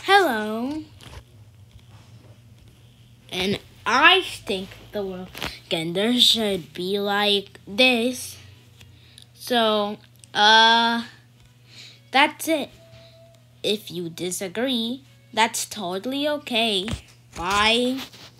Hello. And I think the world gender should be like this. So, that's it. If you disagree, that's totally okay. Bye.